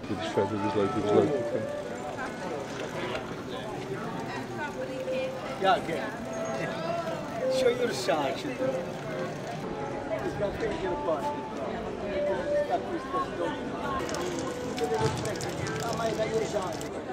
Dit is vet, dit is leuk, dit is leuk. Ja, oké. Show your side. Ik ga tegen de pas. Dat is toch. Ik wil het trekken. Ga maar naar je zaak.